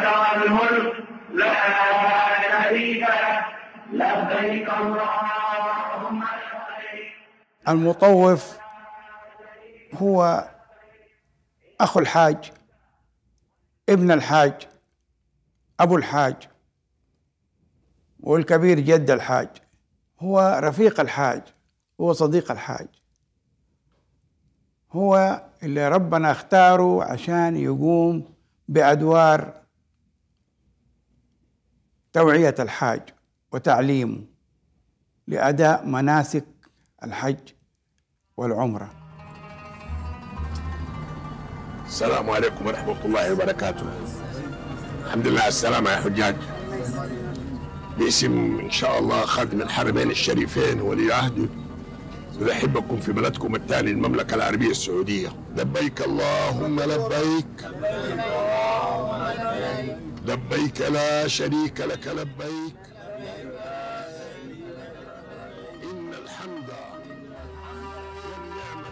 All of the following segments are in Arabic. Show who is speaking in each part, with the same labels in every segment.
Speaker 1: والملك لا شريك لك لبيك اللهم لبيك.
Speaker 2: المطوف هو أخو الحاج، ابن الحاج، أبو الحاج، والكبير جد الحاج، هو رفيق الحاج، هو صديق الحاج، هو اللي ربنا اختاره عشان يقوم بأدوار توعية الحاج وتعليمه لأداء مناسك الحج والعمرة.
Speaker 3: السلام عليكم ورحمة الله وبركاته. الحمد لله على السلامة يا حجاج. باسم إن شاء الله خادم الحرمين الشريفين ولي عهده نرحبكم في بلدكم الثاني المملكة العربية السعودية. لبيك اللهم لبيك، لبيك لا شريك لك لبيك، إن الحمد والنعمة.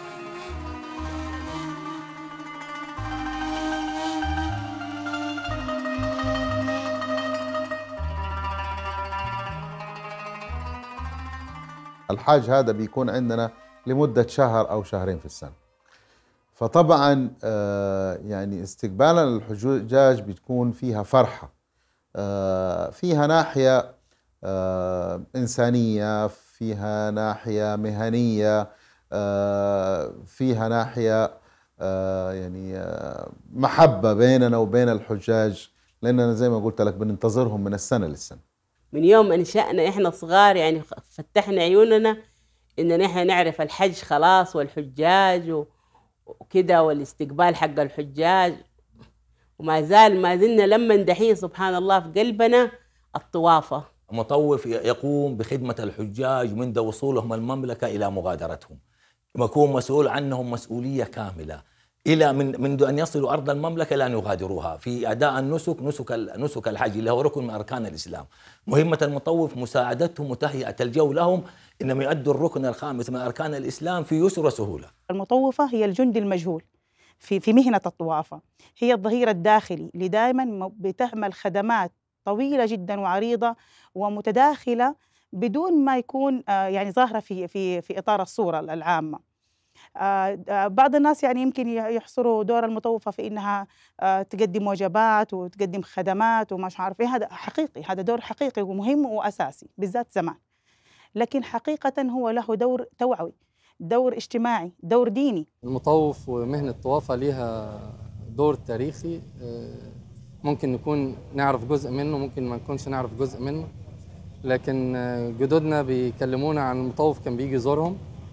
Speaker 4: الحاج هذا بيكون عندنا لمدة شهر أو شهرين في السنة. فطبعا يعني استقبالا للحجاج بتكون فيها فرحة، فيها ناحية إنسانية، فيها ناحية مهنية، فيها ناحية يعني محبة بيننا وبين الحجاج، لأننا زي ما قلت لك بننتظرهم من السنة للسنة.
Speaker 5: من يوم انشأنا احنا صغار يعني فتحنا عيوننا اننا احنا نعرف الحج خلاص والحجاج وكده والاستقبال حق الحجاج، وما زلنا لما دحين سبحان الله في قلبنا الطوافة.
Speaker 6: مطوف يقوم بخدمة الحجاج منذ وصولهم المملكة إلى مغادرتهم، يكون مسؤول عنهم مسؤولية كاملة إلى منذ أن يصلوا أرض المملكة لا يغادروها في أداء نسك الحج اللي هو ركن من أركان الإسلام. مهمة المطوف مساعدتهم وتهيئة الجو لهم إنهم يؤدوا الركن الخامس من أركان الإسلام في يسر وسهولة.
Speaker 7: المطوفة هي الجندي المجهول في مهنة الطوافة، هي الظهير الداخلي اللي دائما بتعمل خدمات طويلة جدا وعريضة ومتداخلة بدون ما يكون يعني ظاهرة في إطار الصورة العامة. بعض الناس يعني يمكن يحصروا دور المطوفة في إنها تقدم وجبات وتقدم خدمات ومش عارف إيه. هذا حقيقي، هذا دور حقيقي ومهم وأساسي بالذات زمان، لكن حقيقة هو له دور توعوي، دور اجتماعي، دور ديني.
Speaker 8: المطوف ومهنة الطوافة لها دور تاريخي، ممكن نكون نعرف جزء منه، ممكن ما نكونش نعرف جزء منه، لكن جدودنا بيكلمونا عن المطوف كان بيجي يزورهم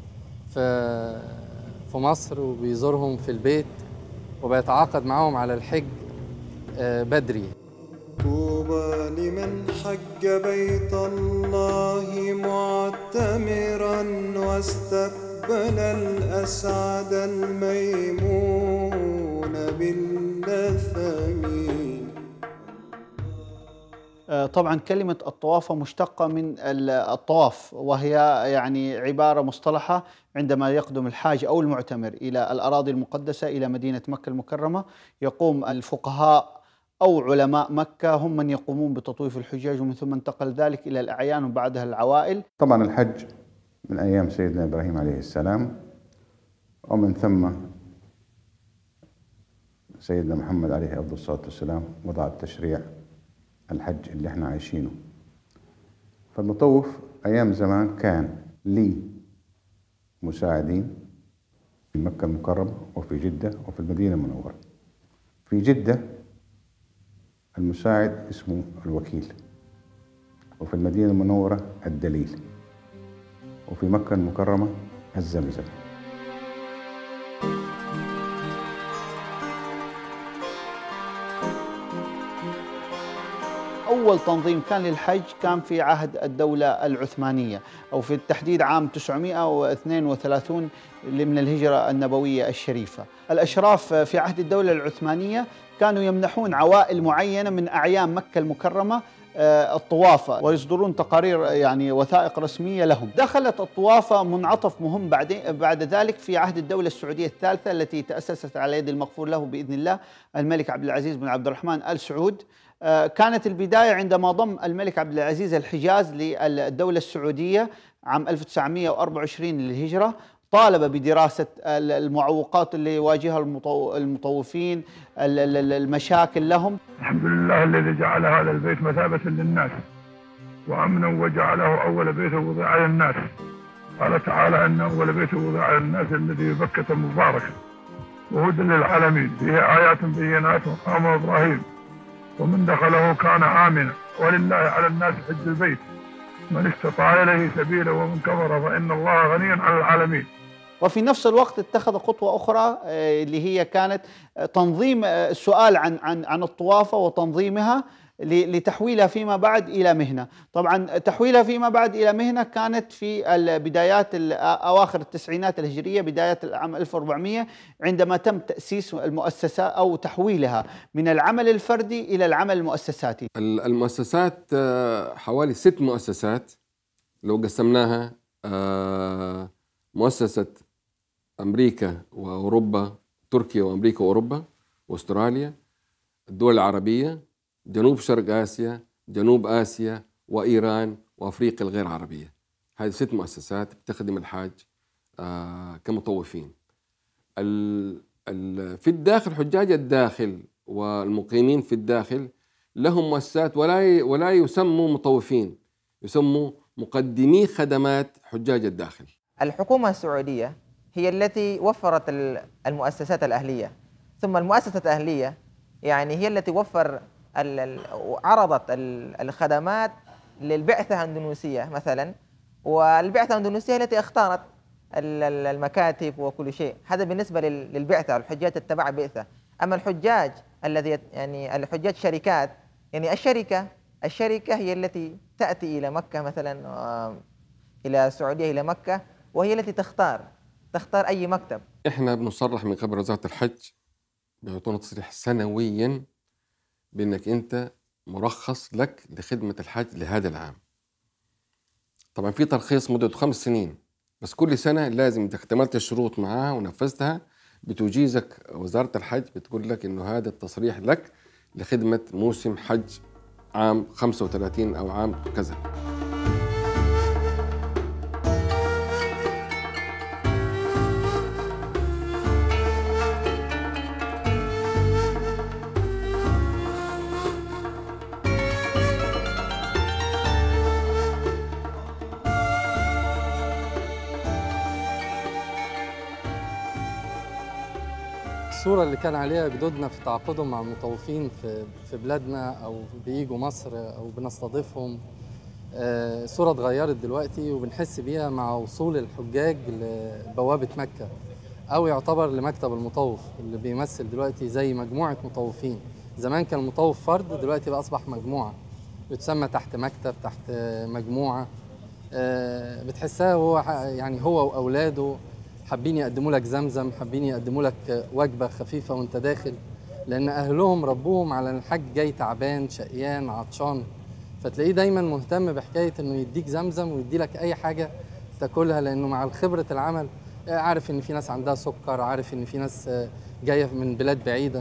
Speaker 8: في مصر وبيزورهم في البيت وبيتعاقد معهم على الحج بدري.
Speaker 9: طوبى لمن حج بيت الله معتمرا واستقبل الأسعد الميمون باللثم.
Speaker 10: طبعا كلمة الطوافة مشتقة من الطواف، وهي يعني عبارة مصطلحة عندما يقدم الحاج أو المعتمر إلى الأراضي المقدسة إلى مدينة مكة المكرمة، يقوم الفقهاء أو علماء مكة هم من يقومون بتطويف الحجاج، ومن ثم انتقل ذلك إلى الأعيان وبعدها العوائل.
Speaker 11: طبعا الحج من أيام سيدنا إبراهيم عليه السلام، ومن ثم سيدنا محمد عليه أفضل الصلاة والسلام وضع التشريع الحج اللي احنا عايشينه. فالمطوف أيام زمان كان لي مساعدين في مكة المكرمة وفي جدة وفي المدينة المنورة. في جدة المساعد اسمه الوكيل، وفي المدينة المنورة الدليل، وفي مكة المكرمة الزمزم.
Speaker 10: أول تنظيم كان للحج كان في عهد الدولة العثمانية، أو في التحديد عام 932 من الهجرة النبوية الشريفة. الأشراف في عهد الدولة العثمانية كانوا يمنحون عوائل معينة من أعيان مكة المكرمة الطوافة ويصدرون تقارير يعني وثائق رسمية لهم. دخلت الطوافة منعطف مهم بعد ذلك في عهد الدولة السعودية الثالثة التي تأسست على يد المغفور له بإذن الله الملك عبد العزيز بن عبد الرحمن آل سعود. كانت البداية عندما ضم الملك عبد العزيز الحجاز للدولة السعودية عام 1924 للهجرة. طالب بدراسة المعوقات اللي يواجهها المطوفين، المشاكل لهم.
Speaker 12: الحمد لله الذي جعل هذا البيت مثابة للناس وأمنا وجعله أول بيت وضع للناس. قال تعالى أن أول بيت وضع للناس الذي ببكة مبارك وهدى للعالمين فيه آيات بينات مقام إبراهيم ومن دخله كان آمنا ولله على الناس حج البيت من استطاع إليه سبيلا ومن كفر فإن الله غني عن العالمين.
Speaker 10: وفي نفس الوقت اتخذ خطوة أخرى اللي هي كانت تنظيم السؤال عن الطوافة وتنظيمها لتحويلها فيما بعد إلى مهنة. طبعا تحويلها فيما بعد إلى مهنة كانت في البدايات أواخر التسعينات الهجرية، بداية العام 1400 عندما تم تأسيس المؤسسة أو تحويلها من العمل الفردي إلى العمل المؤسساتي.
Speaker 13: المؤسسات حوالي 6 مؤسسات لو قسمناها، مؤسسة أمريكا وأوروبا، تركيا وأمريكا وأوروبا وأستراليا، الدول العربية، جنوب شرق آسيا، جنوب آسيا وإيران وأفريقيا الغير عربية. هذه 6 مؤسسات بتخدم الحاج كمطوفين. في الداخل حجاج الداخل والمقيمين في الداخل لهم مؤسسات ولا يسموا مطوفين، يسموا مقدمي خدمات حجاج الداخل.
Speaker 14: الحكومة السعودية هي التي وفرت المؤسسات الأهلية، ثم المؤسسة الأهلية يعني هي التي عرضت الخدمات للبعثة الأندونيسية مثلا، والبعثة الأندونيسية التي اختارت المكاتب وكل شيء. هذا بالنسبة للبعثة، الحجاج تتبع بعثة. أما الحجاج الذي يعني الحجاج شركات، يعني الشركة هي التي تأتي إلى مكة مثلا، إلى السعودية إلى مكة، وهي التي تختار أي مكتب. إحنا
Speaker 13: بنصرح من قبل وزارة الحج، بيعطونا تصريح سنويا بأنك أنت مرخص لك لخدمة الحج لهذا العام. طبعا في ترخيص مدته 5 سنين، بس كل سنة لازم إذا اكتملت الشروط معها ونفذتها بتجيزك وزارة الحج، بتقول لك إنه هذا التصريح لك لخدمة موسم حج عام 35 أو عام كذا.
Speaker 8: الصورة اللي كان عليها جدودنا في تعاقدهم مع المطوفين في بلادنا أو بييجوا مصر أو بنستضيفهم، الصورة اتغيرت دلوقتي وبنحس بيها مع وصول الحجاج لبوابة مكة، أو يعتبر لمكتب المطوف اللي بيمثل دلوقتي زي مجموعة مطوفين. زمان كان المطوف فرد، دلوقتي بقى أصبح مجموعة بتسمى تحت مكتب، تحت مجموعة. بتحسها هو وأولاده حابين يقدموا لك زمزم، حابين يقدموا لك وجبة خفيفة وانت داخل، لأن أهلهم ربوهم على الحج جاي تعبان شقيان عطشان، فتلاقيه دايما مهتم بحكاية إنه يديك زمزم ويدي لك أي حاجة تاكلها، لأنه مع خبرة العمل عارف إن في ناس عندها سكر، عارف إن في ناس جاية من بلاد بعيدة.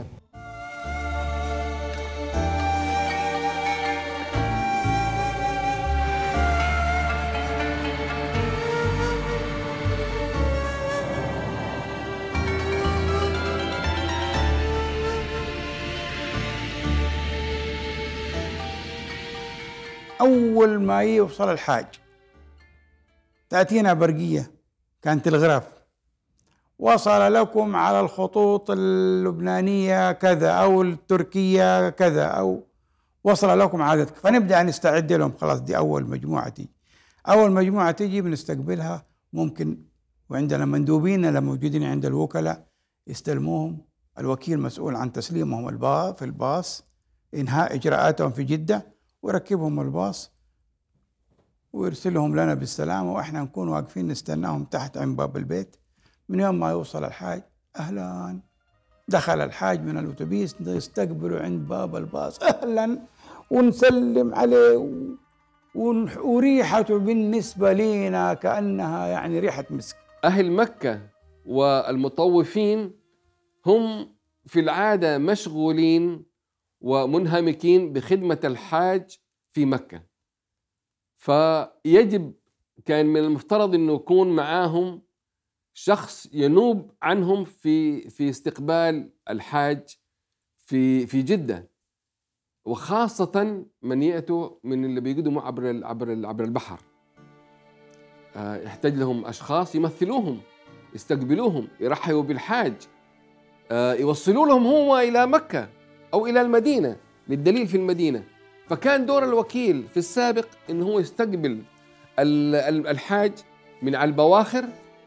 Speaker 2: أول ما يوصل الحاج تأتينا برقية، كانت تلغراف: وصل لكم على الخطوط اللبنانية كذا أو التركية كذا، أو وصل لكم عددك. فنبدأ نستعد لهم، خلاص دي أول مجموعة تيجي. أول مجموعة تيجي بنستقبلها، ممكن وعندنا مندوبين اللي موجودين عند الوكلاء يستلموهم، الوكيل مسؤول عن تسليمهم في الباص، إنهاء إجراءاتهم في جدة، ويركبهم الباص ويرسلهم لنا بالسلامة، وإحنا نكون واقفين نستناهم تحت عند باب البيت. من يوم ما يوصل الحاج، أهلاً، دخل الحاج من الأتوبيس، نستقبله عند باب الباص، أهلاً، ونسلم عليه وريحته بالنسبة لنا كأنها يعني ريحة مسك.
Speaker 13: أهل مكة والمطوفين هم في العادة مشغولين ومنهمكين بخدمة الحاج في مكة، فيجب كان من المفترض أنه يكون معاهم شخص ينوب عنهم في استقبال الحاج في جدة، وخاصة من يأتوا من اللي بيقدموا عبر البحر. يحتاج لهم أشخاص يمثلوهم، يستقبلوهم، يرحبوا بالحاج، يوصلوا لهم هو إلى مكة أو إلى المدينة للدليل في المدينة. فكان دور الوكيل في السابق إنه هو يستقبل الحاج من على البواخر،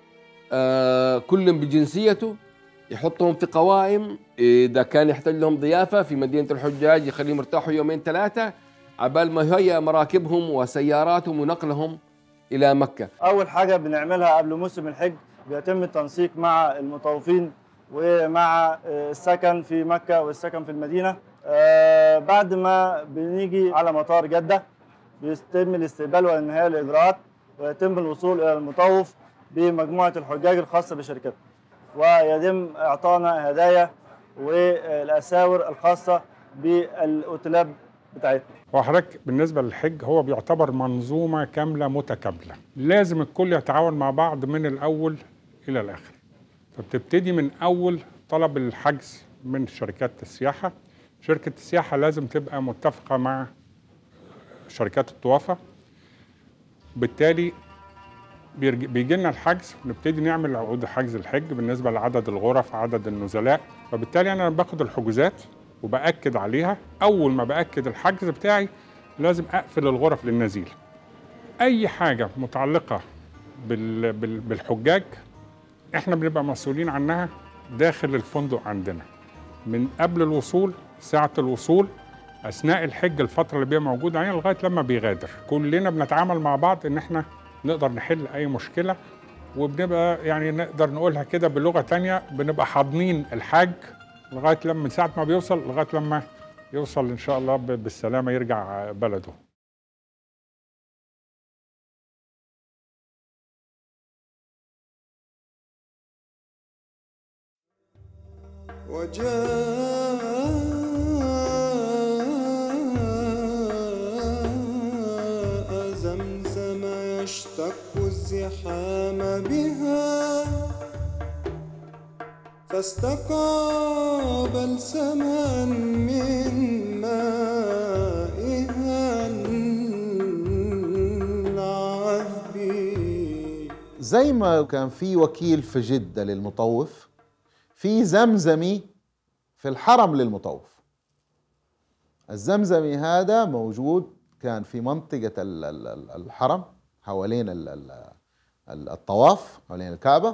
Speaker 13: كل بجنسيته، يحطهم في قوائم، إذا كان يحتاج لهم ضيافة في مدينة الحجاج يخليهم يرتاحوا يومين ثلاثة عبال ما يهيئ مراكبهم وسياراتهم ونقلهم إلى مكة.
Speaker 15: أول حاجة بنعملها قبل موسم الحج بيتم التنسيق مع المطوفين ومع السكن في مكة والسكن في المدينة. بعد ما بنيجي على مطار جدة بيتم الاستقبال وانتهاء الإجراءات، ويتم الوصول إلى المطوف بمجموعة الحجاج الخاصة بشركته، ويتم إعطانا هدايا والأساور الخاصة بالأوتيلات بتاعتنا.
Speaker 16: وحضرتك بالنسبة للحج هو بيعتبر منظومة كاملة متكاملة، لازم الكل يتعاون مع بعض من الأول إلى الآخر. فبتبتدي من أول طلب الحجز من شركات السياحة. شركة السياحة لازم تبقى متفقة مع شركات الطوافة، بالتالي بيجي لنا الحجز، نبتدي نعمل عقود حجز الحج بالنسبة لعدد الغرف، عدد النزلاء. فبالتالي أنا باخد الحجوزات وبأكد عليها. أول ما بأكد الحجز بتاعي لازم أقفل الغرف للنزيل. أي حاجة متعلقة بالحجاج إحنا بنبقى مسؤولين عنها داخل الفندق عندنا، من قبل الوصول، ساعة الوصول، أثناء الحج، الفترة اللي بيبقى موجود علينا لغاية لما بيغادر. كلنا بنتعامل مع بعض إن إحنا نقدر نحل أي مشكلة، وبنبقى يعني نقدر نقولها كده بلغة تانية، بنبقى حاضنين الحاج لغاية لما من ساعة ما بيوصل لغاية لما يوصل إن شاء الله بالسلامة يرجع بلده.
Speaker 9: وجاء زمزم يشتق الزحام بها، فاستقى بلسما من مائها العذب.
Speaker 4: زي ما كان في وكيل في جدة للمطوف، في زمزمي في الحرم للمطوف. الزمزمي هذا موجود كان في منطقة الحرم حوالين الطواف حوالين الكعبة.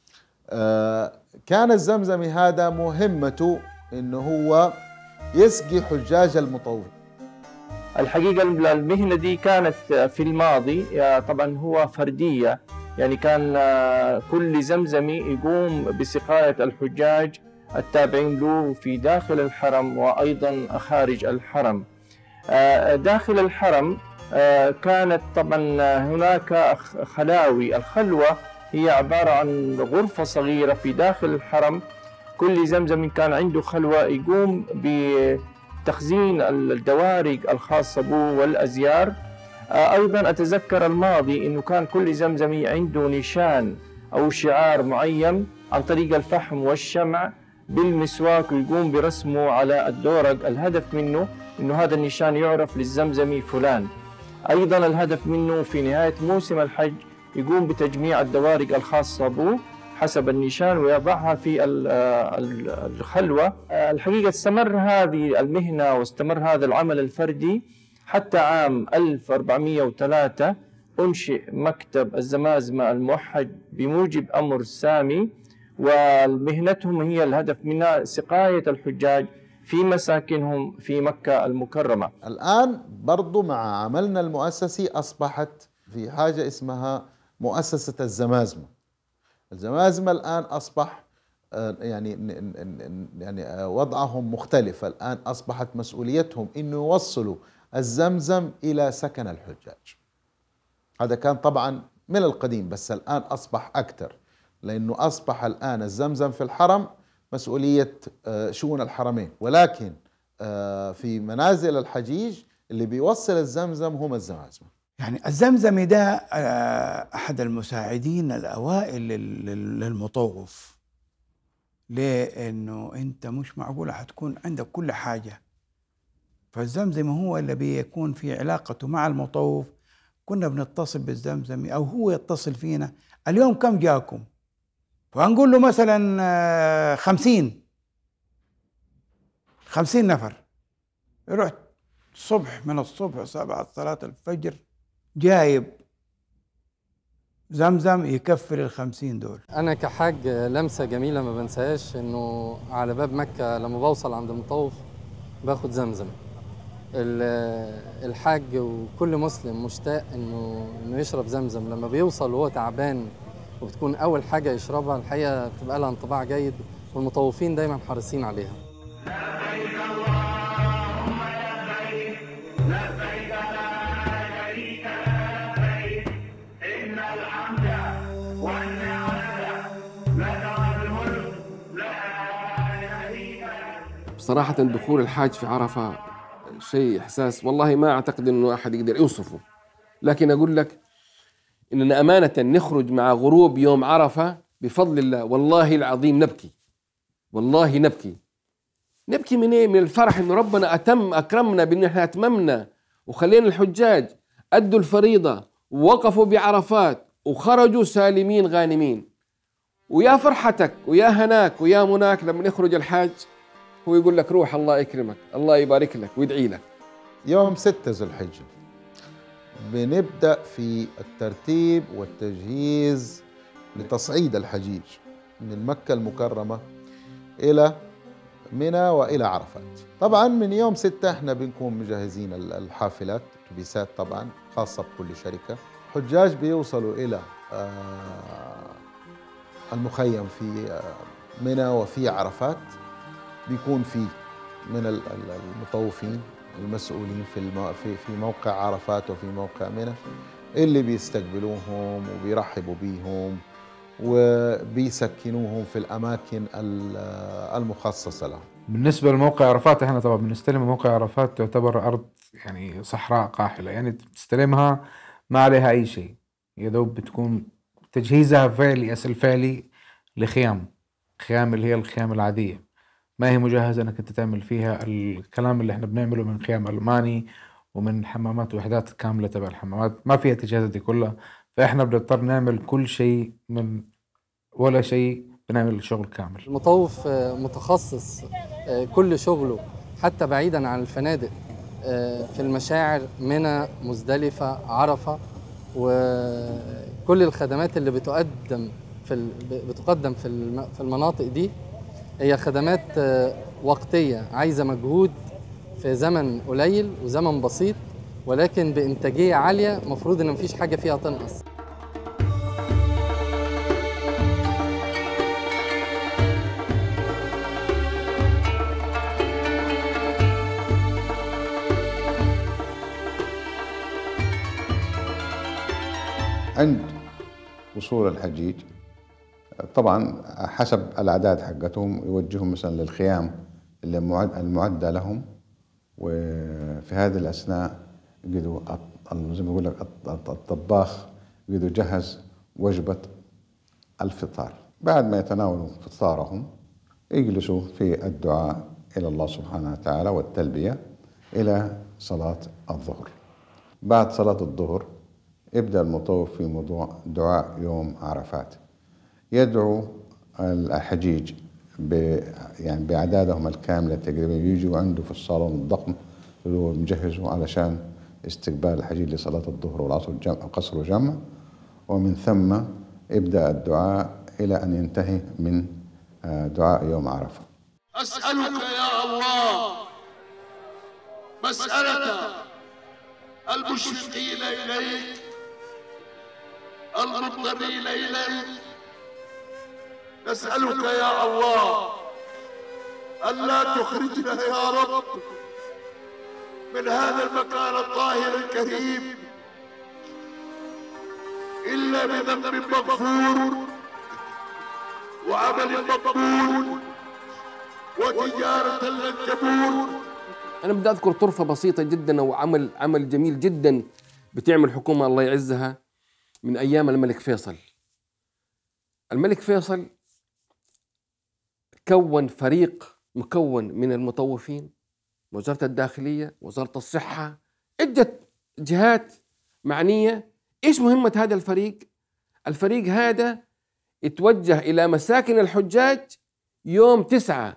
Speaker 4: كان الزمزمي هذا مهمته إنه هو يسقي حجاج المطوف.
Speaker 17: الحقيقة المهنة دي كانت في الماضي طبعا هو فردية، يعني كان كل زمزمي يقوم بسقاية الحجاج التابعين له في داخل الحرم وأيضا خارج الحرم. داخل الحرم كانت طبعا هناك خلاوي. الخلوة هي عبارة عن غرفة صغيرة في داخل الحرم، كل زمزمي كان عنده خلوة يقوم بتخزين الدوارق الخاصة به والأزيار. أيضا أتذكر الماضي أنه كان كل زمزمي عنده نشان أو شعار معين عن طريق الفحم والشمع بالمسواك، ويقوم برسمه على الدورق. الهدف منه أنه هذا النشان يعرف للزمزمي فلان. أيضا الهدف منه في نهاية موسم الحج يقوم بتجميع الدوارق الخاصة به حسب النشان ويضعها في الخلوة. الحقيقة استمر هذه المهنة واستمر هذا العمل الفردي حتى عام 1403 أنشئ مكتب الزمازمة الموحد بموجب أمر سامي، ومهنتهم هي الهدف منها سقاية الحجاج في مساكنهم في مكة المكرمة.
Speaker 4: الآن برضو مع عملنا المؤسسي أصبحت في حاجة اسمها مؤسسة الزمازمة. الزمازمة الآن أصبح يعني وضعهم مختلف. الآن أصبحت مسؤوليتهم إنه يوصلوا الزمزم إلى سكن الحجاج. هذا كان طبعا من القديم، بس الآن أصبح أكثر، لأنه أصبح الآن الزمزم في الحرم مسؤولية شؤون الحرمين، ولكن في منازل الحجيج اللي بيوصل الزمزم هم الزمازمة.
Speaker 2: يعني الزمزمي ده أحد المساعدين الأوائل للمطوف. ليه؟ إنه أنت مش معقولة حتكون عندك كل حاجة، فالزمزم هو اللي بيكون في علاقته مع المطوف. كنا بنتصل بالزمزمي أو هو يتصل فينا، اليوم كم جاكم؟ فنقول له مثلا 50 نفر. رحت الصبح من الصبح 7 صلاة الفجر جايب زمزم يكفي ال50 دول.
Speaker 8: أنا كحاج لمسة جميلة ما بنساهاش، إنه على باب مكة لما بوصل عند المطوف باخد زمزم. الحاج وكل مسلم مشتاق إنه يشرب زمزم. لما بيوصل وهو تعبان وبتكون أول حاجة يشربها، الحقيقة بتبقى لها انطباع جيد، والمطوفين دايما حريصين عليها.
Speaker 13: بصراحة دخول الحاج في عرفة شيء إحساس والله ما أعتقد إنه أحد يقدر يوصفه، لكن أقول لك إننا أمانة نخرج مع غروب يوم عرفة بفضل الله والله العظيم نبكي، والله نبكي من إيه؟ من الفرح إنه ربنا أكرمنا بإنه إحنا أتممنا وخلينا الحجاج أدوا الفريضة ووقفوا بعرفات وخرجوا سالمين غانمين. ويا فرحتك ويا هناك ويا مناك لما يخرج الحاج هو يقول لك روح الله يكرمك، الله يبارك لك ويدعي لك.
Speaker 4: يوم 6 ذو الحجة بنبدأ في الترتيب والتجهيز لتصعيد الحجيج من مكة المكرمة إلى منى وإلى عرفات. طبعا من يوم 6 احنا بنكون مجهزين الحافلات، اتوبيسات طبعا خاصة بكل شركة. حجاج بيوصلوا إلى المخيم في منى وفي عرفات، بيكون فيه من المطوفين المسؤولين في موقع عرفات وفي موقع منى اللي بيستقبلوهم وبيرحبوا بيهم وبيسكنوهم في الأماكن المخصصة لهم.
Speaker 18: بالنسبة لموقع عرفات احنا طبعا بنستلم موقع عرفات، تعتبر أرض يعني صحراء قاحلة، يعني بتستلمها ما عليها أي شيء، يا دوب بتكون تجهيزها فعلي أصل فعلي لخيام اللي هي الخيام العادية، ما هي مجهزة انك انت تعمل فيها الكلام اللي احنا بنعمله من خيام ألماني ومن حمامات وحدات كاملة تبع الحمامات، ما فيها التجهيزات دي كلها. فاحنا بنضطر نعمل كل شيء من ولا شيء، بنعمل شغل كامل.
Speaker 8: المطوف متخصص كل شغله حتى بعيدا عن الفنادق في المشاعر منى، مزدلفة، عرفة، وكل الخدمات اللي بتقدم في المناطق دي هي خدمات وقتية عايزة مجهود في زمن قليل وزمن بسيط، ولكن بإنتاجية عالية، مفروض إن مفيش حاجة فيها تنقص.
Speaker 11: عند وصول الحجيج طبعا حسب الأعداد حقتهم يوجههم مثلا للخيام اللي المعدة لهم، وفي هذه الأثناء قدوا زي ما بقول لك الطباخ قدوا جهز وجبة الفطار. بعد ما يتناولوا فطارهم يجلسوا في الدعاء إلى الله سبحانه وتعالى والتلبية إلى صلاة الظهر. بعد صلاة الظهر يبدأ المطوف في موضوع دعاء يوم عرفات، يدعو الحجيج يعني بأعدادهم الكاملة تقريبا، يجوا عنده في الصالون الضخم اللي هو مجهزه علشان استقبال الحجيج لصلاة الظهر والعصر قصر وجمع، ومن ثم يبدأ الدعاء إلى أن ينتهي من دعاء يوم عرفة.
Speaker 3: أسألك يا الله مسألة المشفقين إليك المضطرين إليك نسألك يا الله ألا تخرجنا يا رب من هذا المكان الطاهر الكريم إلا بذنب مغفور وعمل مقبول وتجارة لن تبور.
Speaker 13: أنا بدي أذكر طرفة بسيطة جدا أو عمل جميل جدا بتعمل حكومة الله يعزها من أيام الملك فيصل. الملك فيصل كون فريق مكون من المطوفين، وزارة الداخلية، وزارة الصحة، عدة جهات معنية. إيش مهمة هذا الفريق؟ الفريق هذا يتوجه إلى مساكن الحجاج يوم 9.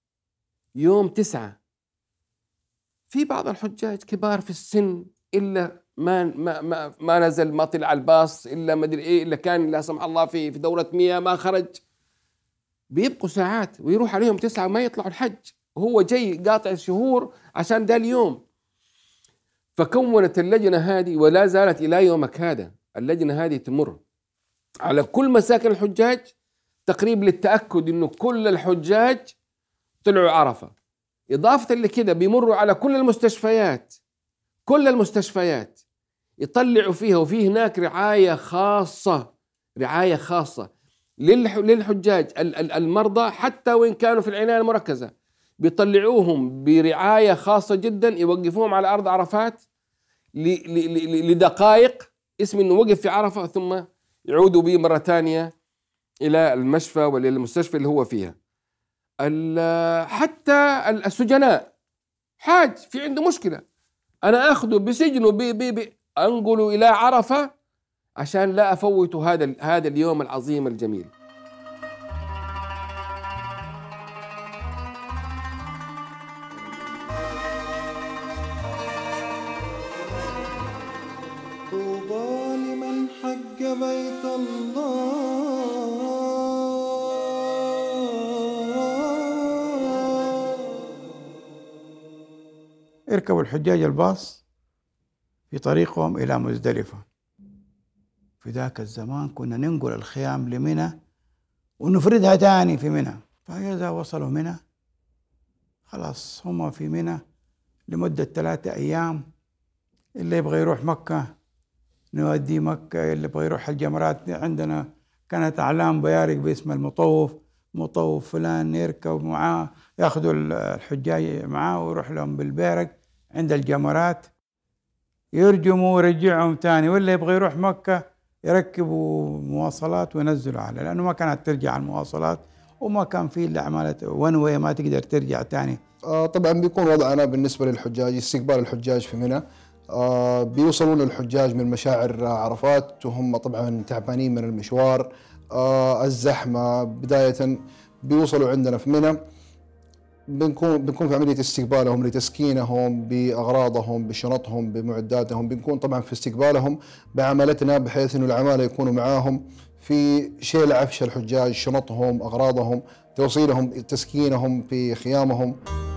Speaker 13: في بعض الحجاج كبار في السن، إلا ما نزل، ما طلع الباص، إلا ما أدري إيه، إلا كان لا سمح الله في دورة مياه ما خرج، بيبقوا ساعات ويروح عليهم 9 وما يطلعوا الحج، وهو جاي قاطع شهور عشان ده اليوم. فكونت اللجنة هذه ولا زالت إلى يومك هذا اللجنة هذه تمر على كل مساكن الحجاج تقريبا للتأكد إنه كل الحجاج طلعوا عرفة. إضافة لكده بيمروا على كل المستشفيات يطلعوا فيها، وفيه هناك رعاية خاصة للحجاج المرضى، حتى وإن كانوا في العناية المركزة بيطلعوهم برعاية خاصة جدا، يوقفوهم على أرض عرفات لدقائق، اسم إنه وقف في عرفة، ثم يعودوا به مرة ثانية إلى المشفى ولا المستشفى اللي هو فيها. حتى السجناء حاج في عنده مشكلة، أنا أخذه بسجنه أنقله إلى عرفة عشان لا أفوت هذا اليوم العظيم الجميل.
Speaker 9: طوبى لمن حج بيت الله
Speaker 2: اركبوا الحجاج الباص في طريقهم إلى مزدلفة. في ذاك الزمان كنا ننقل الخيام لمنى ونفردها تاني في منى، فإذا وصلوا منى خلاص هم في منى لمدة 3 أيام. اللي يبغى يروح مكة نوديه مكة، اللي يبغى يروح الجمرات عندنا كانت أعلام بيارق باسم مطوف فلان يركب معاه، ياخذوا الحجاج معاه ويروح لهم بالبيرق عند الجمرات يرجموا ويرجعهم تاني، واللي يبغى يروح مكة يركبوا مواصلات وينزلوا عليه، لأنه ما كانت ترجع المواصلات وما كان في إلا عمالة ون واي ما تقدر ترجع تاني.
Speaker 19: طبعا بيكون وضعنا بالنسبة للحجاج استقبال الحجاج في منى. بيوصلون الحجاج من مشاعر عرفات وهم طبعا تعبانين من المشوار، الزحمة. بداية بيوصلوا عندنا في منى، بنكون في عملية استقبالهم لتسكينهم بأغراضهم بشنطهم بمعداتهم. بنكون طبعا في استقبالهم بعملتنا، بحيث أنه العمالة يكونوا معاهم في شيل عفش الحجاج، شنطهم، أغراضهم، توصيلهم، تسكينهم في خيامهم.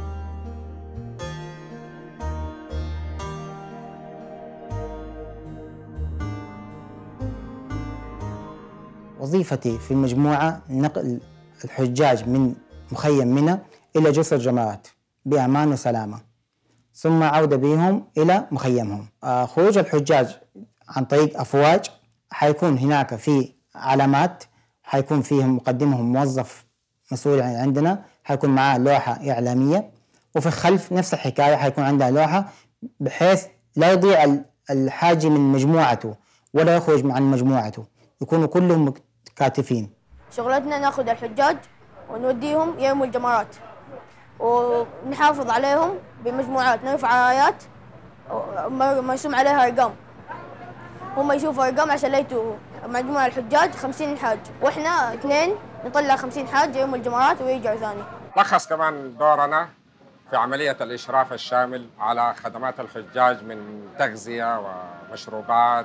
Speaker 20: وظيفتي في المجموعة نقل الحجاج من مخيم منى إلى جسر جمرات بأمان وسلامة، ثم عودة بهم إلى مخيمهم. خروج الحجاج عن طريق أفواج، حيكون هناك في علامات، حيكون فيهم مقدمهم موظف مسؤول عندنا، حيكون معاه لوحة إعلامية، وفي الخلف نفس الحكاية حيكون عندها لوحة، بحيث لا يضيع الحاجي من مجموعته ولا يخرج عن مجموعته، يكونوا كلهم كاتفين.
Speaker 21: شغلتنا ناخذ الحجاج ونوديهم يوم الجمرات ونحافظ عليهم بمجموعات، نرفع رايات مرسوم عليها ارقام، هم يشوفوا ارقام عشان لا يتوهوا. مجموعة الحجاج 50 حاج، واحنا 2 نطلع 50 حاج يوم الجمرات ويرجعوا ثاني.
Speaker 22: لخص كمان دورنا في عملية الإشراف الشامل على خدمات الحجاج من تغذية ومشروبات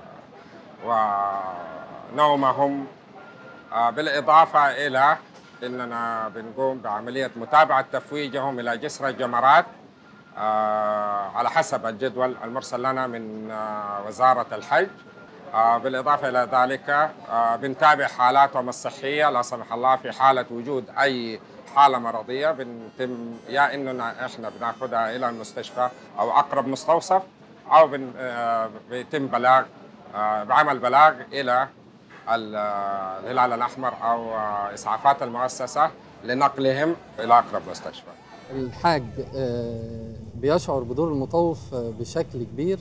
Speaker 22: ونومهم، بالإضافة إلى أننا بنقوم بعملية متابعة تفويجهم إلى جسر الجمرات على حسب الجدول المرسل لنا من وزارة الحج. بالإضافة إلى ذلك بنتابع حالاتهم الصحية، لا سمح الله في حالة وجود أي حالة مرضية بنتم يا إننا إحنا بناخذها إلى المستشفى أو أقرب مستوصف، أو بيتم بلاغ بعمل بلاغ إلى الهلال الأحمر أو إسعافات المؤسسة لنقلهم إلى أقرب مستشفى.
Speaker 8: الحاج بيشعر بدور المطوف بشكل كبير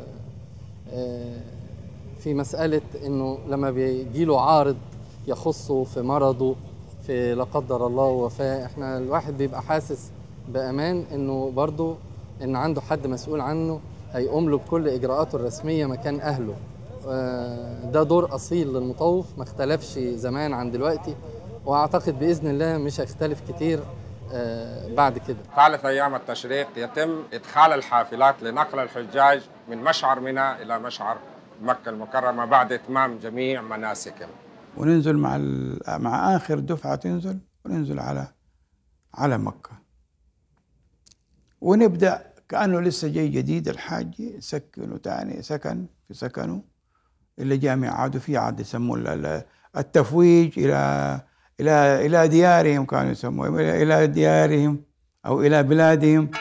Speaker 8: في مسألة إنه لما بيجيله عارض يخصه في مرضه، في لا قدر الله وفاة، إحنا الواحد بيبقى حاسس بأمان إنه برضه إن عنده حد مسؤول عنه هيقوم له بكل إجراءاته الرسمية مكان أهله. ده دور أصيل للمطوف، ما اختلفش زمان عن دلوقتي، وأعتقد بإذن الله مش هيختلف كتير بعد كده.
Speaker 22: ثالث أيام التشريق يتم إدخال الحافلات لنقل الحجاج من مشعر منى إلى مشعر مكة المكرمة بعد إتمام جميع مناسكهم.
Speaker 2: وننزل مع آخر دفعة تنزل، وننزل على مكة، ونبدأ كأنه لسه جاي جديد. الحاج يسكنوا تاني سكن في سكنه، اللي جامع عادوا فيه عاد يسموه التفويج إلى ديارهم، كانوا يسموه إلى ديارهم أو إلى بلادهم.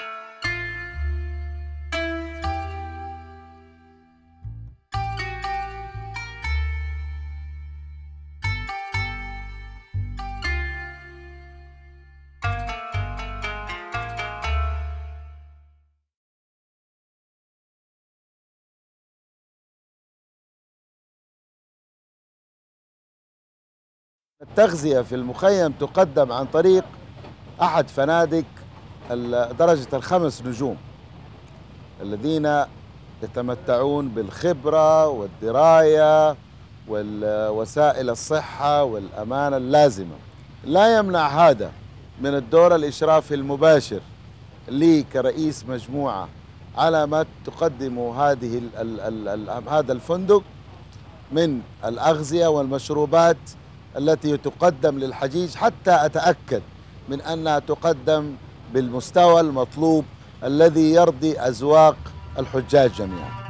Speaker 1: التغذية في المخيم تقدم عن طريق أحد فنادق درجة ال5 نجوم الذين يتمتعون بالخبرة والدراية والوسائل الصحة والأمانة اللازمة. لا يمنع هذا من الدور الإشرافي المباشر لي كرئيس مجموعة على ما تقدمه هذا الفندق من الأغذية والمشروبات التي تقدم للحجيج، حتى أتأكد من أنها تقدم بالمستوى المطلوب الذي يرضي أذواق الحجاج جميعا.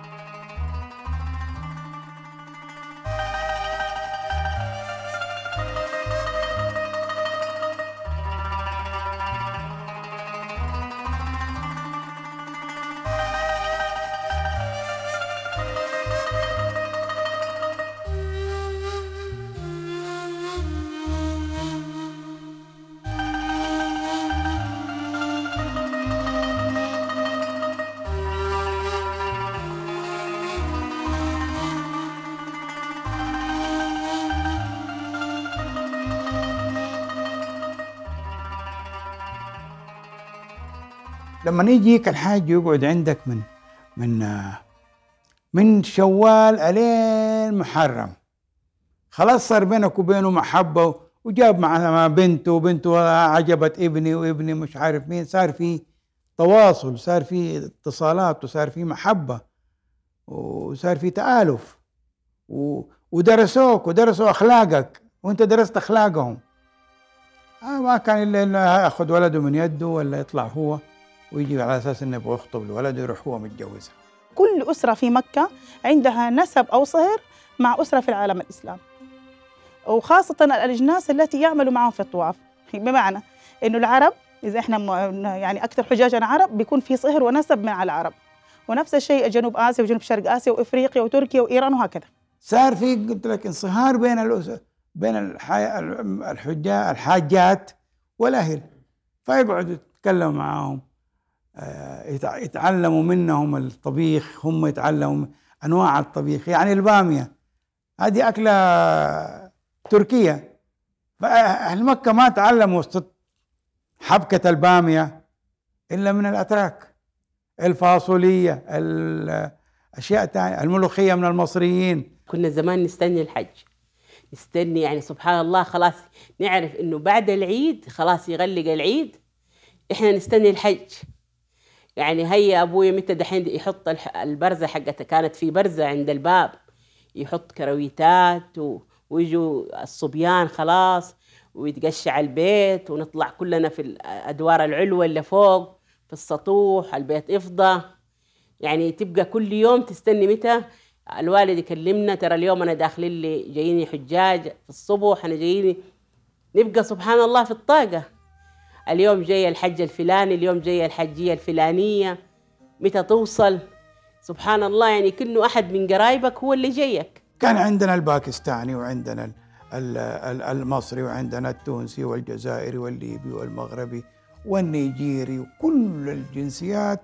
Speaker 2: لما يجيك الحاج يقعد عندك من شوال الين محرم، خلاص صار بينك وبينه محبة، وجاب مع بنته، وبنته عجبت ابني، وابني مش عارف مين، صار في تواصل، صار في اتصالات، وصار في محبة، وصار في تآلف، ودرسوا أخلاقك وانت درست أخلاقهم. ما كان إلا إنه ياخذ ولده من يده ولا يطلع هو ويجي على أساس إنه يبغى يخطب الولد ويروح هو متجوزها.
Speaker 7: كل أسرة في مكة عندها نسب أو صهر مع أسرة في العالم الإسلامي، وخاصة الأجناس التي يعملوا معهم في الطواف. بمعنى إنه العرب، إذا إحنا يعني أكثر حجاجنا عرب، بيكون في صهر ونسب مع العرب، ونفس الشيء جنوب آسيا وجنوب شرق آسيا وإفريقيا وتركيا وإيران وهكذا.
Speaker 2: صار في قلت لك انصهار بين الحاجات والأهل، فيقعدوا يتكلموا معاهم، يتعلموا منهم الطبيخ، هم يتعلموا أنواع الطبيخ. يعني البامية هذه أكلة تركية، فأهل مكة ما تعلموا حبكة البامية إلا من الأتراك. الفاصولية، الأشياء الثانية، الملوخية من المصريين.
Speaker 5: كنا زمان نستني الحج، نستني، يعني سبحان الله، خلاص نعرف إنه بعد العيد خلاص يغلق العيد، إحنا نستني الحج. يعني هيا أبوي متى دحين يحط البرزة حقتها، كانت في برزة عند الباب، يحط كرويتات ويجوا الصبيان خلاص ويتقشع البيت، ونطلع كلنا في الأدوار العلوة اللي فوق في السطوح، البيت يفضى. يعني تبقى كل يوم تستني متى الوالد يكلمنا ترى اليوم أنا داخلين لي جاييني حجاج في الصبح، أنا جاييني، نبقى سبحان الله في الطاقة. اليوم جاي الحج الفلاني، اليوم جاي الحجية الفلانية، متى توصل؟ سبحان الله، يعني كأنه أحد من قرايبك هو اللي جايك.
Speaker 2: كان عندنا الباكستاني وعندنا المصري وعندنا التونسي والجزائري والليبي والمغربي والنيجيري وكل الجنسيات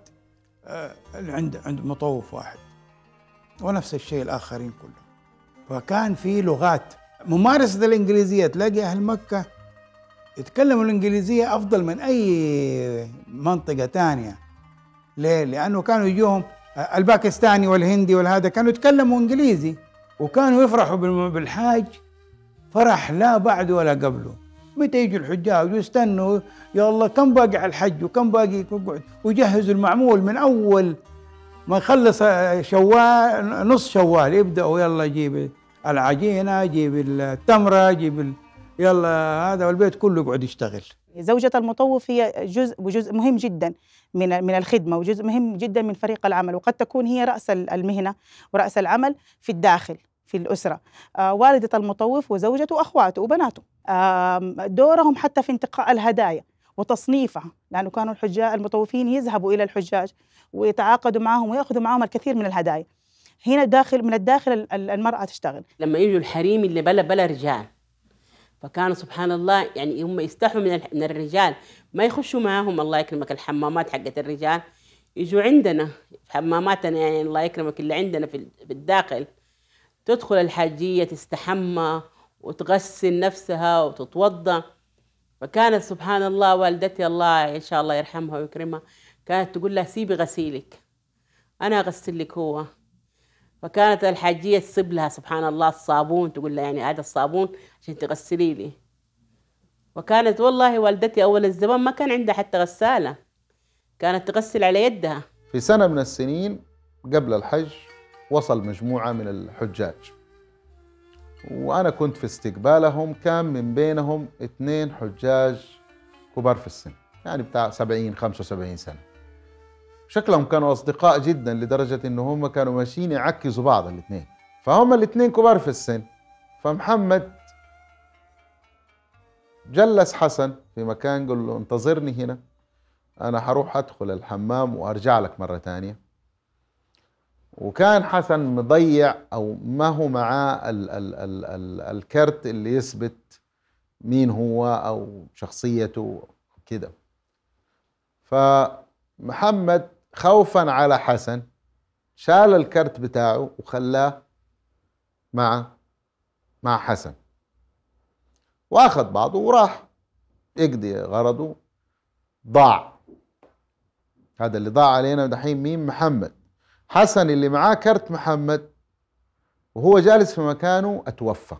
Speaker 2: عند مطوف واحد، ونفس الشيء الآخرين كلهم. فكان في لغات. ممارسة الإنجليزية، تلاقي أهل مكة يتكلموا الإنجليزية أفضل من أي منطقة تانية. ليه؟ لأنه كانوا يجوهم الباكستاني والهندي والهذا كانوا يتكلموا إنجليزي، وكانوا يفرحوا بالحاج فرح لا بعده ولا قبله. متى يجوا الحجاج ويستنوا يلا كم باقي على الحج وكم باقي يقعد، ويجهزوا المعمول من أول ما يخلص شوال، نص شوال يبدأوا يلا جيب العجينة، جيب التمرة، جيب يلا هذا، والبيت كله يقعد يشتغل.
Speaker 7: زوجة المطوف هي جزء مهم جدا من الخدمة، وجزء مهم جدا من فريق العمل، وقد تكون هي رأس المهنة ورأس العمل في الداخل في الأسرة. والدة المطوف وزوجته وأخواته وبناته، دورهم حتى في انتقاء الهدايا وتصنيفها، لأنه كانوا الحجاج المطوفين يذهبوا إلى الحجاج ويتعاقدوا معهم ويأخذوا معهم الكثير من الهدايا. هنا من الداخل المرأة تشتغل.
Speaker 5: لما يجوا الحريم اللي بلا رجال، فكانوا سبحان الله يعني هم يستحوا من الرجال، ما يخشوا معاهم الله يكرمك الحمامات حقت الرجال، يجوا عندنا حماماتنا، يعني الله يكرمك اللي عندنا في الداخل. تدخل الحاجية تستحمى وتغسل نفسها وتتوضى. فكانت سبحان الله والدتي الله إن شاء الله يرحمها ويكرمها كانت تقول لها سيبي غسيلك أنا أغسل لك هو. فكانت الحاجية تصب لها سبحان الله الصابون، تقول لها يعني هذا الصابون عشان تغسلي لي. وكانت والله والدتي أول الزمان ما كان عندها حتى غسالة، كانت تغسل على يدها.
Speaker 4: في سنة من السنين قبل الحج وصل مجموعة من الحجاج، وأنا كنت في استقبالهم. كان من بينهم 2 حجاج كبار في السن، يعني بتاع 70-75 سنة. شكلهم كانوا أصدقاء جدا لدرجة إنه هم كانوا ماشيين يعكزوا بعض الاثنين. فهم الاثنين كبار في السن. فمحمد جلس حسن في مكان، قال له انتظرني هنا، أنا هروح أدخل الحمام وأرجع لك مرة تانية. وكان حسن مضيع أو ما هو معاه الكرت اللي يثبت مين هو أو شخصيته كده. فمحمد خوفا على حسن شال الكرت بتاعه وخلاه مع حسن، واخذ بعضه وراح يقضي غرضه. ضاع. هذا اللي ضاع علينا دحين مين؟ محمد. حسن اللي معاه كرت محمد وهو جالس في مكانه اتوفى.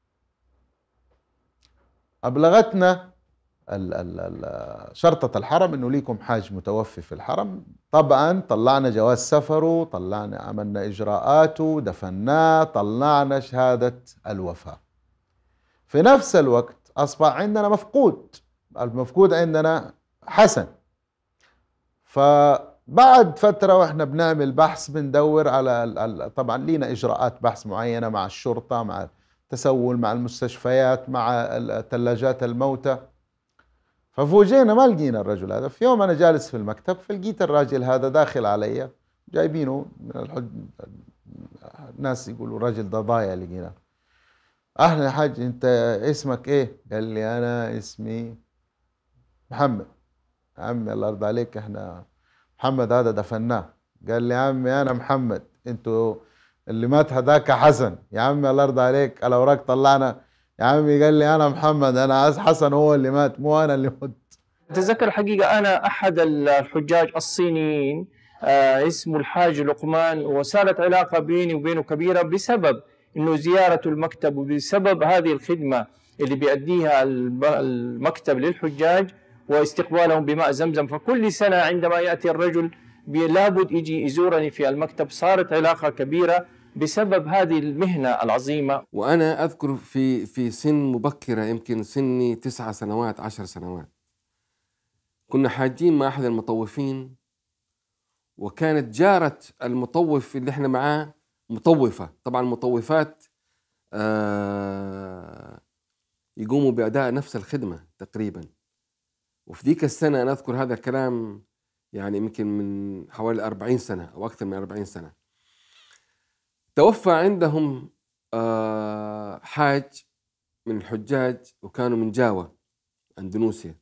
Speaker 4: أبلغتنا شرطة الحرم إنه ليكم حاج متوفي في الحرم. طبعا طلعنا جواز سفره، طلعنا عملنا إجراءاته، دفناه، طلعنا شهادة الوفاة. في نفس الوقت أصبح عندنا مفقود. المفقود عندنا حسن. فبعد فترة وإحنا بنعمل بحث بندور على طبعا لينا إجراءات بحث معينة مع الشرطة، مع التسول، مع المستشفيات، مع ثلاجات الموتى. ففوجئنا ما لقينا الرجل هذا. في يوم أنا جالس في المكتب فلقيت الراجل هذا داخل علي، جايبينه من الناس يقولوا الراجل ده ضايع لقيناه. أهلا يا حاج، أنت اسمك إيه؟ قال لي أنا اسمي محمد. يا عمي الله يرضى عليك، إحنا محمد هذا دفناه. قال لي يا عمي أنا محمد، أنتوا اللي مات هذاك حسن. يا عمي الله يرضى عليك الأوراق طلعنا. يا عمي قال لي أنا محمد، أنا حسن هو اللي مات مو أنا اللي مت.
Speaker 17: أتذكر الحقيقة أنا أحد الحجاج الصينيين اسمه الحاج لقمان، وصارت علاقة بيني وبينه كبيرة بسبب إنه زيارة المكتب وبسبب هذه الخدمة اللي بيأديها المكتب للحجاج واستقبالهم بماء زمزم. فكل سنة عندما يأتي الرجل لابد يجي يزورني في المكتب. صارت علاقة كبيرة بسبب هذه المهنة العظيمة.
Speaker 13: وأنا أذكر في سن مبكرة، يمكن سني 9 سنوات 10 سنوات، كنا حاجين مع أحد المطوفين، وكانت جارة المطوف اللي احنا معاه مطوفة. طبعا المطوفات يقوموا بأداء نفس الخدمة تقريبا. وفي ذيك السنة أنا أذكر هذا الكلام يعني يمكن من حوالي 40 سنة أو أكثر من 40 سنة. توفى عندهم حاج من الحجاج وكانوا من جاوة أندونيسيا.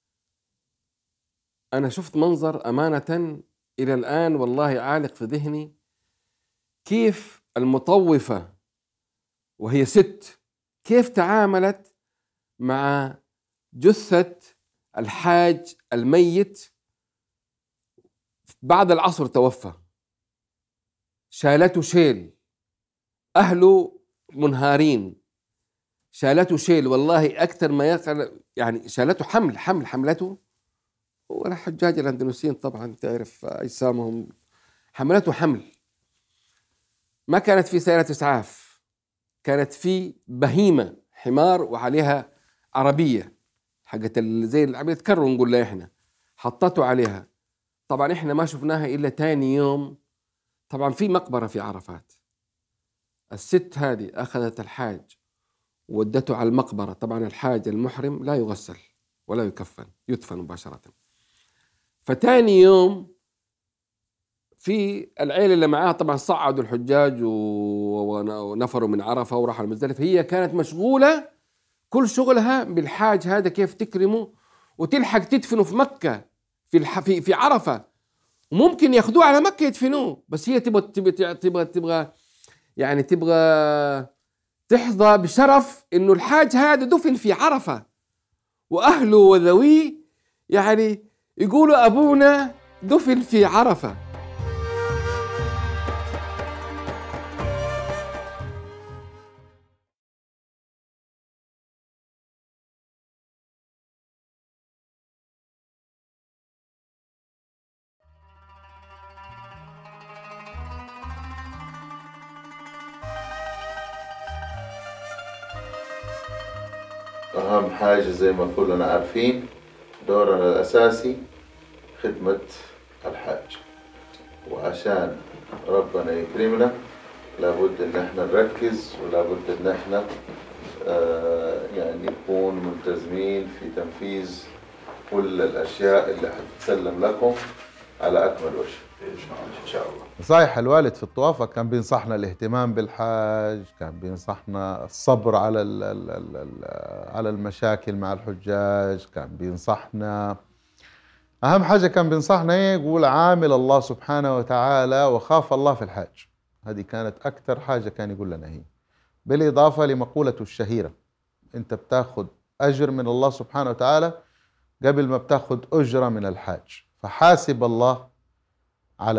Speaker 13: أنا شفت منظر أمانة إلى الآن والله عالق في ذهني، كيف المطوفة وهي ست كيف تعاملت مع جثة الحاج الميت بعد العصر توفى. شالته شيل، أهله منهارين، شالته شيل والله أكثر ما يقع، يعني شالته حملته. والحجاج الأندونيسيين طبعا تعرف أجسامهم، حملته حمل. ما كانت في سيارة إسعاف، كانت في بهيمة حمار وعليها عربية حقت زي العربية تكرر نقول لها إحنا، حطته عليها. طبعا إحنا ما شفناها إلا تاني يوم. طبعا في مقبرة في عرفات، الست هذه أخذت الحاج ودته على المقبرة. طبعا الحاج المحرم لا يغسل ولا يكفن، يدفن مباشرة. فتاني يوم في العيلة اللي معاها طبعا صعدوا الحجاج ونفروا من عرفة وراحوا المزدلفة. هي كانت مشغولة كل شغلها بالحاج هذا، كيف تكرمه وتلحق تدفنه في مكة في عرفة، وممكن ياخدوه على مكة يدفنوه. بس هي تبغى يعني تبغى تحظى بشرف انه الحاج هذا دفن في عرفة، واهله وذويه يعني يقولوا ابونا دفن في عرفة.
Speaker 4: أهم حاجة زي ما كلنا عارفين دورنا الأساسي خدمة الحاج، وعشان ربنا يكرمنا لابد إن احنا نركز، ولابد إن احنا يعني نكون ملتزمين في تنفيذ كل الأشياء اللي هتتسلم لكم على أكمل وجه إن شاء الله.
Speaker 1: نصايح الوالد في الطوافة كان بينصحنا الاهتمام بالحاج، كان بينصحنا الصبر على المشاكل مع الحجاج، كان بينصحنا أهم حاجة كان بينصحنا يقول عامل الله سبحانه وتعالى وخاف الله في الحاج. هذه كانت أكثر حاجة كان يقول لنا هي، بالإضافة لمقولته الشهيرة أنت بتاخد أجر من الله سبحانه وتعالى قبل ما بتاخد أجرة من الحاج، فحاسب الله على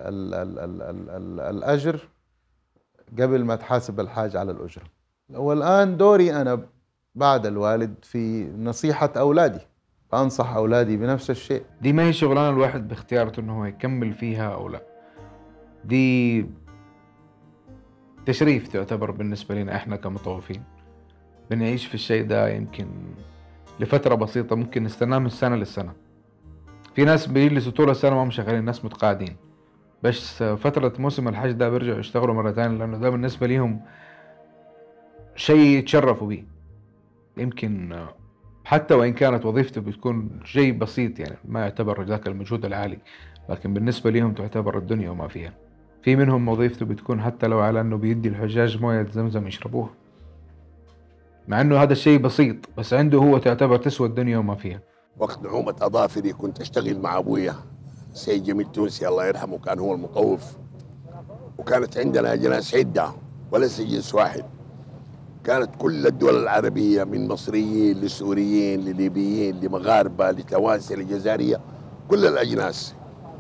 Speaker 1: الأجر قبل ما تحاسب الحاج على الأجرة. والآن دوري أنا بعد الوالد في نصيحة أولادي، أنصح أولادي بنفس الشيء.
Speaker 18: دي ما هي شغلانة الواحد باختيارته إنه هو يكمل فيها أو لا، دي تشريف تعتبر بالنسبة لنا إحنا كمطوفين. بنعيش في الشيء ده يمكن لفترة بسيطة، ممكن نستناه من سنة للسنة. في ناس بيجلسوا طول السنة ما هم شغالين، ناس متقاعدين، بس فترة موسم الحج ده بيرجعوا يشتغلوا مرة تانية، لأنه ده بالنسبة ليهم شيء يتشرفوا بيه. يمكن حتى وإن كانت وظيفته بتكون شيء بسيط، يعني ما يعتبر ذاك المجهود العالي، لكن بالنسبة ليهم تعتبر الدنيا وما فيها. في منهم وظيفته بتكون حتى لو على أنه بيدي الحجاج موية زمزم يشربوها، مع أنه هذا الشيء بسيط، بس عنده هو تعتبر تسوى الدنيا وما فيها.
Speaker 3: وقت نعومة أظافري كنت أشتغل مع أبويا سيد جميل تونسي الله يرحمه، كان هو المطوف، وكانت عندنا جناس عدة وليس جنس واحد. كانت كل الدول العربية من مصريين لسوريين لليبيين لمغاربة لتوانسة لجزائرية، كل الأجناس.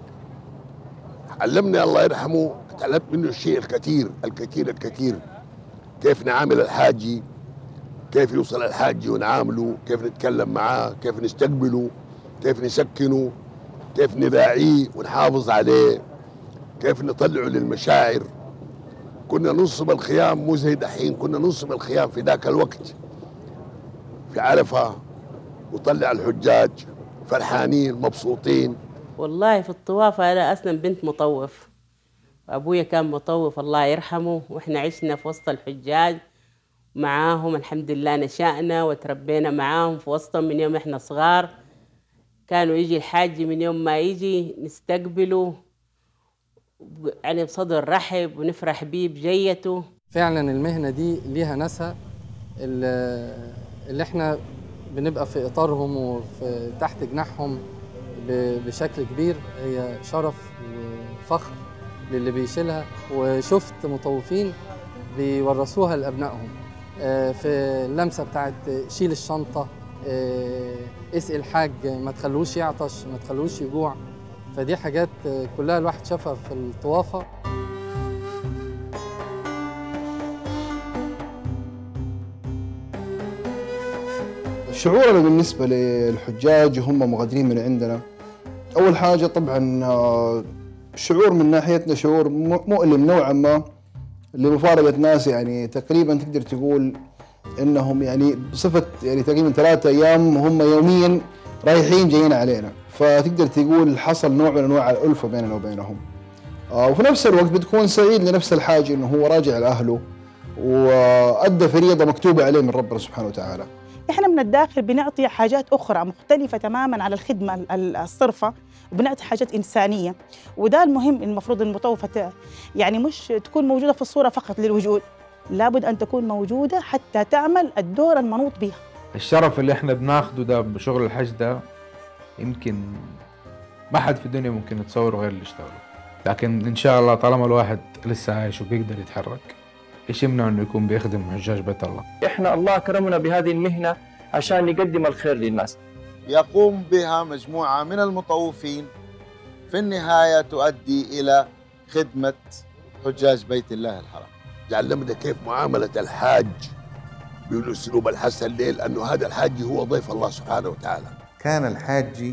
Speaker 3: علمني الله يرحمه، تعلمت منه الشيء الكثير الكثير الكثير، كيف نعامل الحاجي، كيف يوصل الحاج ونعامله، كيف نتكلم معاه، كيف نستقبله، كيف نسكنه، كيف نراعيه ونحافظ عليه، كيف نطلعه للمشاعر. كنا ننصب الخيام مو زي دحين، كنا ننصب الخيام في ذاك الوقت في عرفة، وطلع الحجاج فرحانين مبسوطين.
Speaker 5: والله في الطواف أنا أصلا بنت مطوف، وأبويا كان مطوف الله يرحمه، وإحنا عشنا في وسط الحجاج معاهم، الحمد لله نشأنا وتربينا معاهم في وسطهم من يوم إحنا صغار. كانوا يجي الحاج من يوم ما يجي نستقبله يعني بصدر رحب ونفرح بيه بجيته.
Speaker 8: فعلا المهنة دي ليها ناسها اللي احنا بنبقى في إطارهم وفي تحت جناحهم بشكل كبير. هي شرف وفخر للي بيشيلها، وشفت مطوفين بيورثوها لأبنائهم في اللمسة بتاعت شيل الشنطة، اسقي الحاج، ما تخلوش يعطش، ما تخلوش يجوع. فدي حاجات كلها الواحد شافها في الطوافة.
Speaker 19: شعورنا بالنسبة للحجاج هم مغادرين من عندنا، أول حاجة طبعا شعور من ناحيتنا شعور مؤلم نوعا ما لمفارقة ناس يعني تقريبا تقدر تقول إنهم يعني بصفة يعني تقريبا 3 أيام هم يوميا رايحين جايين علينا، فتقدر تقول حصل نوع من أنواع الألفة بيننا وبينهم. وفي نفس الوقت بتكون سعيد لنفس الحاجة إنه هو راجع لأهله وأدى فريضة مكتوبة عليه من ربنا سبحانه وتعالى.
Speaker 7: احنا من الداخل بنعطي حاجات اخرى مختلفه تماما على الخدمه الصرفه، وبنعطي حاجات انسانيه، وده المهم. المفروض المطوفه يعني مش تكون موجوده في الصوره فقط للوجود، لابد ان تكون موجوده حتى تعمل الدور المنوط بها.
Speaker 18: الشرف اللي احنا بناخده ده بشغل الحج ده يمكن ما حد في الدنيا ممكن يتصوره غير اللي اشتغله، لكن ان شاء الله طالما الواحد لسه عايش وبيقدر يتحرك، ايش يمنع انه يكون بيخدم حجاج بيت الله؟
Speaker 17: احنا الله كرمنا بهذه المهنة عشان نقدم الخير للناس.
Speaker 4: يقوم بها مجموعة من المطوفين في النهاية تؤدي إلى خدمة حجاج بيت الله الحرام.
Speaker 3: علمنا كيف معاملة الحاج بالأسلوب الحسن ليه؟ لأنه هذا الحاج هو ضيف الله سبحانه وتعالى.
Speaker 11: كان الحاج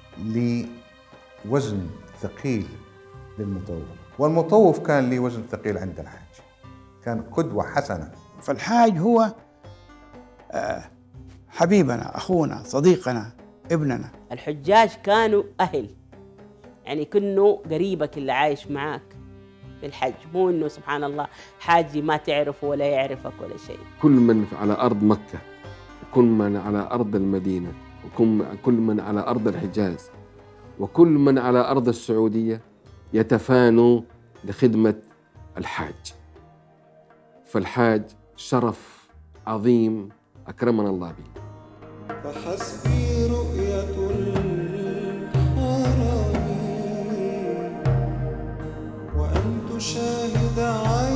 Speaker 11: لوزن ثقيل للمطوف، والمطوف كان لي وزن ثقيل عند الحاج، كان قدوة حسنة.
Speaker 2: فالحاج هو حبيبنا، أخونا، صديقنا، ابننا.
Speaker 5: الحجاج كانوا أهل، يعني كأنه قريبك اللي عايش معاك في الحج، مو إنه سبحان الله حاجي ما تعرفه ولا يعرفك ولا شيء.
Speaker 13: كل من على أرض مكة، وكل من على أرض المدينة، وكل من على أرض الحجاز، وكل من على أرض السعودية يتفانوا لخدمة الحاج. فالحاج شرف عظيم أكرمنا الله به.
Speaker 9: فحسبي رؤية الحرم وأن تشاهد